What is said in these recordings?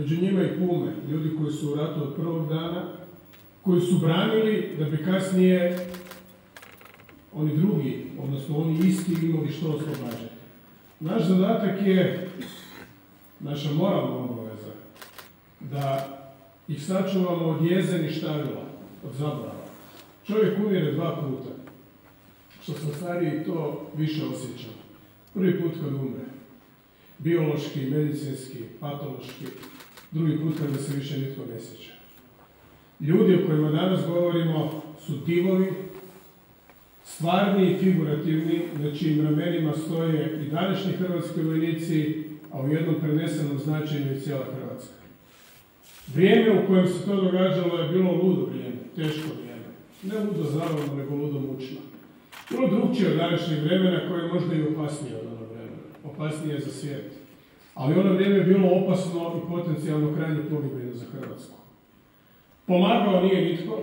među njima i Pume, ljudi koji su u ratu od prvog dana, koji su branili da bi kasnije oni drugi, odnosno oni isti, imali što oslobađati. Naš zadatak je, naša moralna obaveza, da ih sačuvamo od jezeni štavila, od zaborava. Čovjek umire 2 puta. Što sam stariji, to više osjećam. Prvi put kad umre, biološki, medicinski, patološki, drugi put kada se više nitko ne sjeća. Ljudi o kojima danas govorimo su divovi, stvarni i figurativni, na čijim ramenima stoje i današnji hrvatski vojnici, a u jednom prenesenom značenju i cijela Hrvatska. Vrijeme u kojem se to događalo je bilo ludo vrijeme, teško vrijeme. Ne ludo zabavno, nego ludo mučno. Bilo drugčije od današnjeg vremena koje je možda i opasnije od onog vremena. Opasnije za svijet. Ali ono vrijeme je bilo opasno i potencijalno krajnje pogibeno za Hrvatsku. Pomagao nije nitko.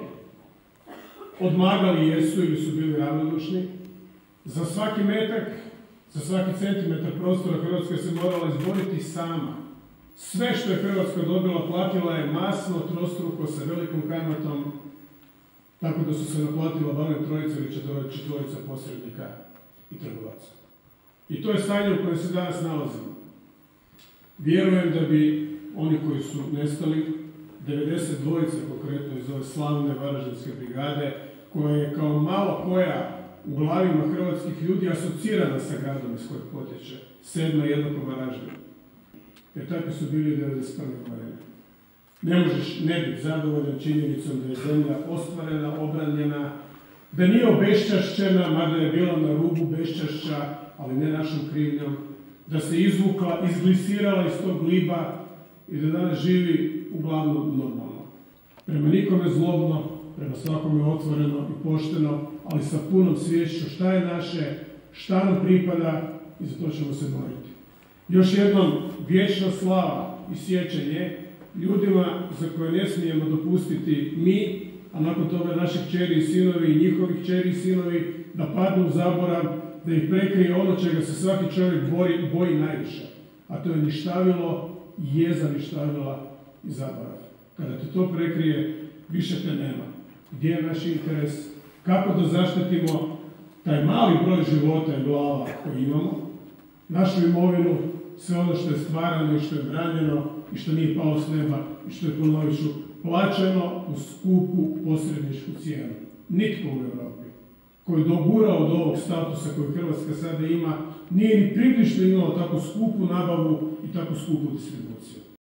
Odmagali jesu ili su bili ravnodušni. Za svaki metak, za svaki centimetar prostora Hrvatska se morala izboriti sama. Sve što je Hrvatska dobila platila je masno, trostruko, sa velikom kamatom, tako da su se naplatila barem 3 ili 4 posrednika i trgovaca. I to je stanje u kojem se danas nalazimo. Vjerujem da bi oni koji su nestali, 92 konkretno iz ove slavne Varaždinske brigade, koja je kao malo koja u glavima hrvatskih ljudi asocirana sa gradom iz kojeg potječe, 7. jednako Varaždin. Jer takvi su bili 91. godine. Ne možeš ne biti zadovoljan činjenicom da je zemlja ostvarena, obranjena, da nije obeščašćena, mada je bila na rubu beščašća, ali ne našom krivnjom, da se izvukla, izglisirala iz tog gliba i da danas živi uglavnom normalno. Prema nikome zlobno, prema svakome otvoreno i pošteno, ali sa punom sviješću šta je naše, šta nam pripada i za to ćemo se boriti. Još jednom, vječna slava i sjećanje ljudima za koje ne smijemo dopustiti mi, a nakon toga naši kćeri i sinovi i njihovi kćeri i sinovi, da padnu u zaborav, da ih prekrije ono čega se svaki čovjek boji najviše. A to je ništavilo i jeza ništavila i zaborav. Kada te to prekrije, više te nema. Gdje je naš interes? Kako da zaštitimo taj mali broj života i glava koji imamo, našu imovinu, sve ono što je stvarano i što je branjeno i što nije palo s neba i što je, ponovit ću, plaćeno u skupu posredničku cijenu. Nitko u Europi koji je dogurao od ovog statusa koji Hrvatska sada ima, nije ni približno imao tako skupu nabavu i tako skupu distribuciju.